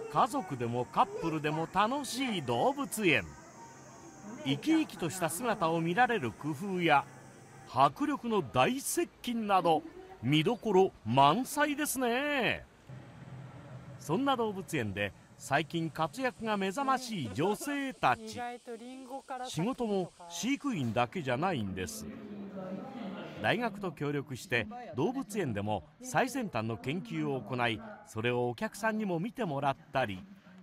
家族でもカップルでも楽しい動物園。生き生きとした姿を見られる工夫や迫力の大接近など見どころ満載ですね。そんな動物園で最近活躍が目覚ましい女性たち。仕事も飼育員だけじゃないんです。大学と協力して動物園でも最先端の研究を行い、それをお客さんにも見てもらったり、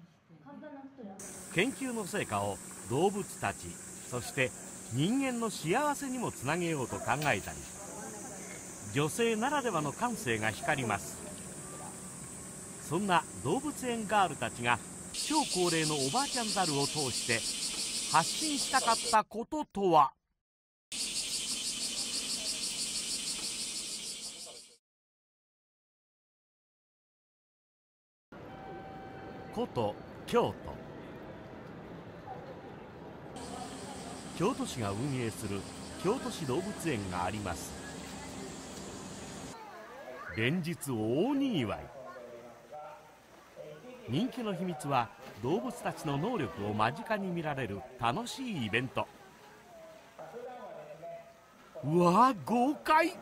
研究の成果を動物たち、そして人間の幸せにもつなげようと考えたり、女性ならではの感性が光ります。そんな動物園ガールたちが超高齢のおばあちゃんザルを通して発信したかったこととは。古都京都。京都市が運営する京都市動物園があります。連日大にぎわい。人気の秘密は動物たちの能力を間近に見られる楽しいイベント。うわ、豪快。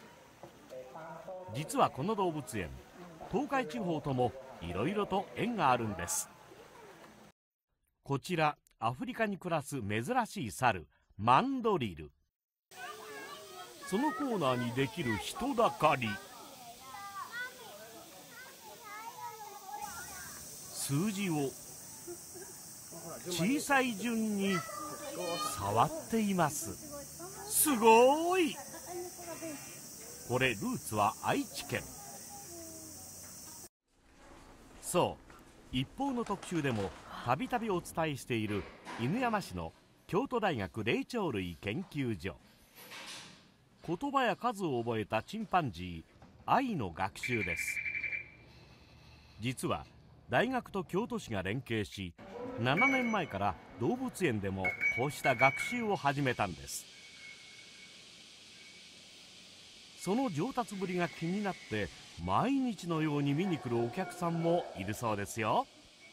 実はこの動物園、東海地方ともいろいろと縁があるんです。こちらアフリカに暮らす珍しい猿、マンドリル。そのコーナーにできる人だかり。数字を小さい順に触っています。すごい。これルーツは愛知県。そう、一方の特集でもたびたびお伝えしている犬山市の京都大学霊長類研究所。言葉や数を覚えたチンパンジー、愛の学習です。実は大学と京都市が連携し、7年前から動物園でもこうした学習を始めたんです。その上達ぶりが気になって毎日のように見に来るお客さんもいるそうですよ。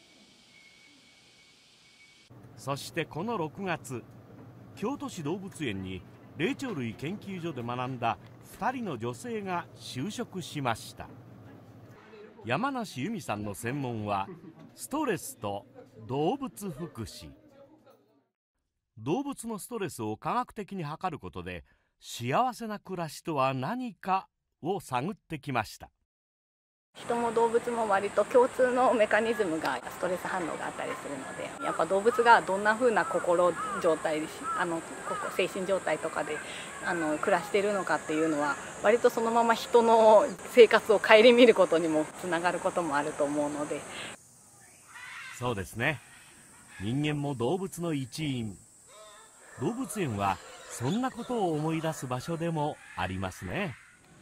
そしてこの6月、京都市動物園に霊長類研究所で学んだ2人の女性が就職しました。山梨由美さんの専門はストレスと動物福祉。動物のストレスを科学的に測ることで幸せな暮らしとは何かを探ってきました。 人も動物も割と共通のメカニズムがストレス反応があったりするので、やっぱ動物がどんな風な心状態精神状態とかで暮らしているのかっていうのは割とそのまま人の生活を顧みることにもつながることもあると思うので。 そうですね、人間も動物の一員。動物園はそんなことを思い出す場所でもありますね。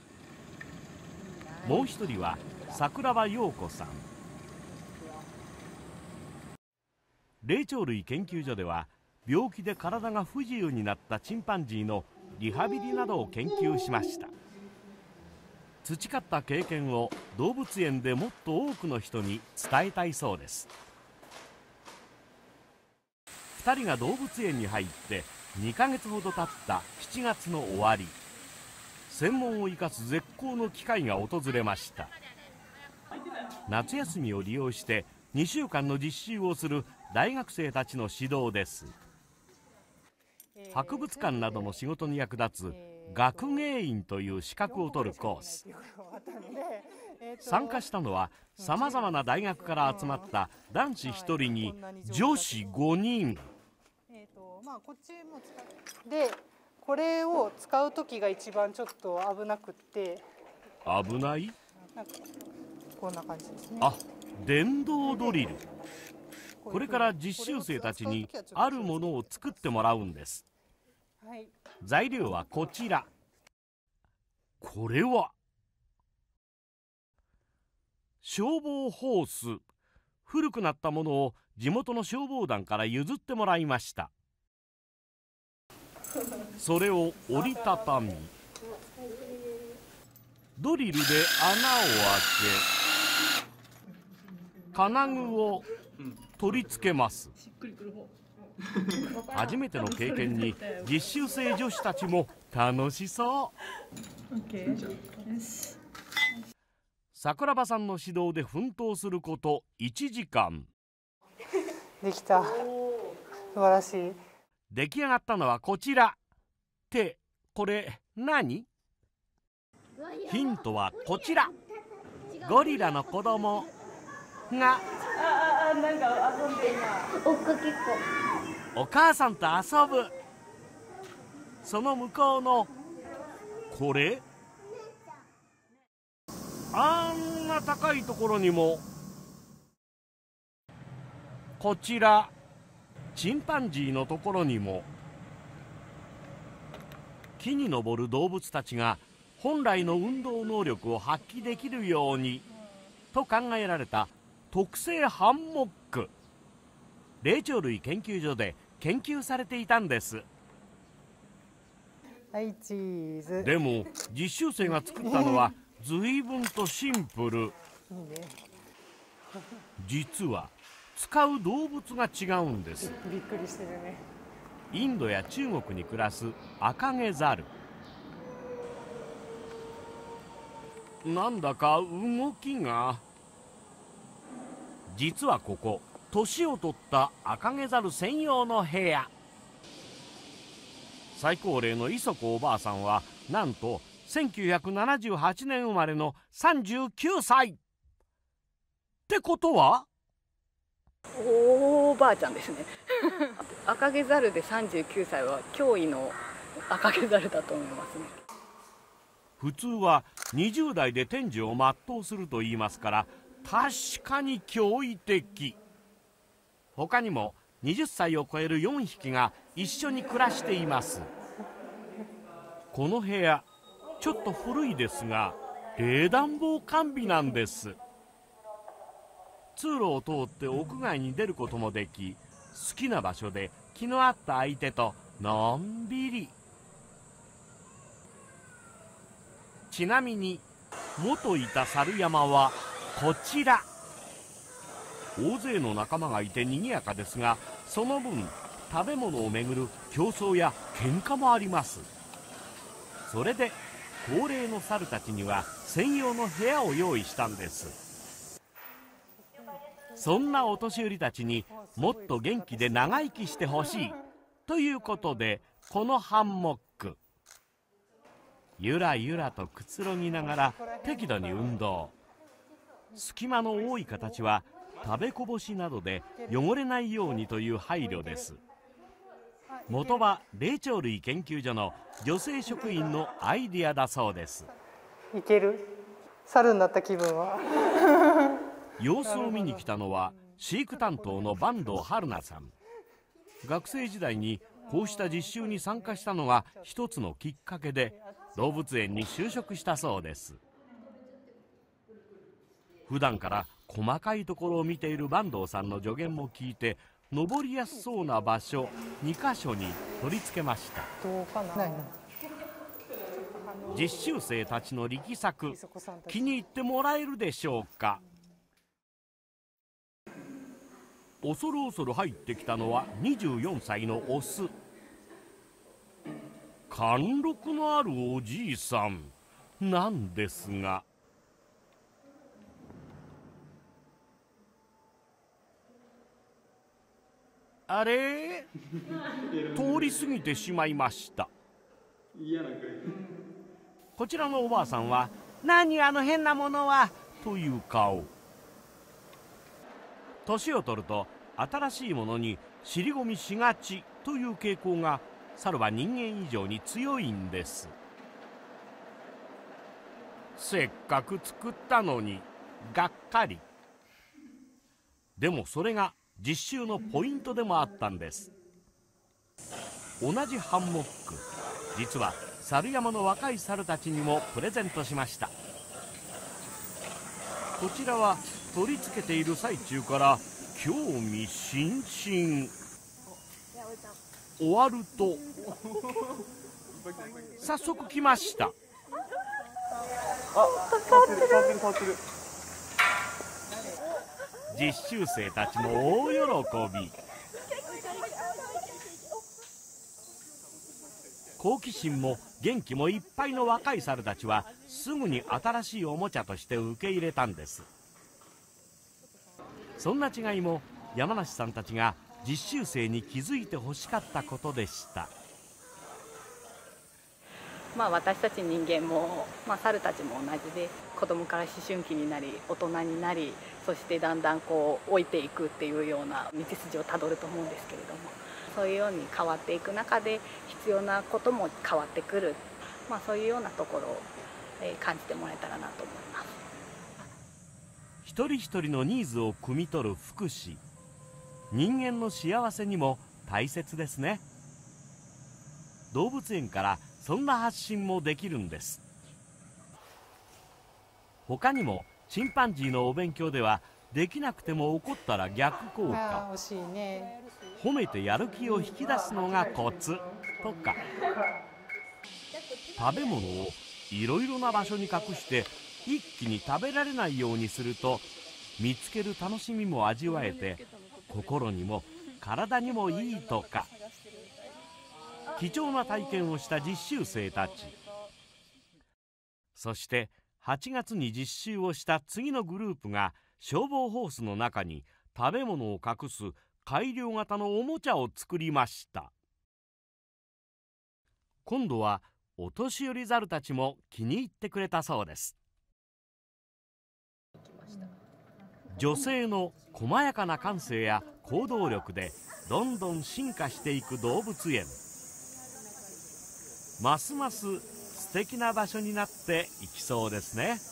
もう一人は桜庭陽子さん。霊長類研究所では病気で体が不自由になったチンパンジーのリハビリなどを研究しました。培った経験を動物園でもっと多くの人に伝えたいそうです。2人が動物園に入って2ヶ月ほど経った7月の終わり、専門を生かす絶好の機会が訪れました。夏休みを利用して2週間の実習をする大学生たちの指導です。博物館などの仕事に役立つ学芸員という資格を取るコース。参加したのはさまざまな大学から集まった男子1人に女子5人。 でこれを使う時が一番ちょっと危なくって。 危ない？ なんかこんな感じですね。 あ、電動ドリル。これから実習生たちにあるものを作ってもらうんです。材料はこちら。これは消防ホース。古くなったものを地元の消防団から譲ってもらいました。それを折りたたみ、ドリルで穴を開金具を取り付けます。初めての経験に実習生女子たちも楽しそう。桜庭さんの指導で奮闘すること1時間。 できた。素晴らしい。 出来上がったのはこちら。ってこれ何？ヒントはこちら。ゴリラの子供がなんか遊んでるな。追っかけっこ。 お母さんと遊ぶ。その向こうのこれ、あんな高いところにもこちら、チンパンジーのところにも木に登る動物たちが本来の運動能力を発揮できるようにと考えられた特製ハンモック。霊長類研究所で研究されていたんです。 はいチーズ。 でも実習生が作ったのは随分とシンプル。 いいね。 実は使う動物が違うんです。 びっくりしてるね。 インドや中国に暮らすアカゲザル。なんだか動きが。実はここ、年を取ったアカゲザル専用の部屋。最高齢の磯子おばあさんはなんと1978年生まれの39歳。ってことはおばあちゃんですね。赤毛ザルで39歳は驚異の赤毛ザルだと思いますね。 普通は20代で天寿を全うすると言いますから、確かに驚異的。他にも20歳を超える4匹が一緒に暮らしています。この部屋ちょっと古いですが冷暖房完備なんです。通路を通って屋外に出ることもでき、好きな場所で気の合った相手とのんびり。ちなみに元いた猿山はこちら。大勢の仲間がいて賑やかですが、その分食べ物をめぐる競争や喧嘩もあります。それで高齢の猿たちには専用の部屋を用意したんです。そんなお年寄りたちにもっと元気で長生きしてほしいということで、このハンモック、ゆらゆらとくつろぎながら適度に運動。隙間の多い形は食べこぼしなどで汚れないようにという配慮です。元は霊長類研究所の女性職員のアイディアだそうです。 いける？猿になった気分は。 様子を見に来たのは飼育担当の坂東春菜さん。学生時代にこうした実習に参加したのが一つのきっかけで動物園に就職したそうです。普段から細かいところを見ている坂東さんの助言も聞いて、登りやすそうな場所2カ所に取り付けました。 どうかな。 実習生たちの力作、気に入ってもらえるでしょうか。恐る恐る入ってきたのは24歳のオス。貫禄のあるおじいさんなんですが、あれ通り過ぎてしまいました。こちらのおばあさんは「何あの変なものは」という顔。年を取ると新しいものに尻込みしがちという傾向が猿は人間以上に強いんです。せっかく作ったのにがっかり。でもそれが実習のポイントでもあったんです。同じハンモック、実は猿山の若い猿たちにもプレゼントしました。こちらは取り付けている最中から興味津々。終わると早速来ました。 実習生たちも大喜び。好奇心も元気もいっぱいの若い猿たちはすぐに新しいおもちゃとして受け入れたんです。そんな違いも山梨さんたちが実習生に気づいてほしかったことでした。 私たち人間も、猿たちも同じで、子供から思春期になり大人になり、そしてだんだん老いていくっていうような道筋をたどると思うんですけれども、そういうように変わっていく中で必要なことも変わってくる、そういうようなところを感じてもらえたらなと思います。 一人一人のニーズを汲み取る福祉、人間の幸せにも大切ですね。動物園からそんな発信もできるんです。他にもチンパンジーのお勉強では、できなくても怒ったら逆効果、 惜しいね。 褒めてやる気を引き出すのがコツとか、食べ物をいろいろな場所に隠して一気に食べられないようにすると、見つける楽しみも味わえて心にも体にもいいとか。貴重な体験をした実習生たち、そして8月に実習をした次のグループが消防ホースの中に食べ物を隠す改良型のおもちゃを作りました。今度はお年寄り猿たちも気に入ってくれたそうです。女性の細やかな感性や行動力でどんどん進化していく動物園、ますます素敵な場所になっていきそうですね。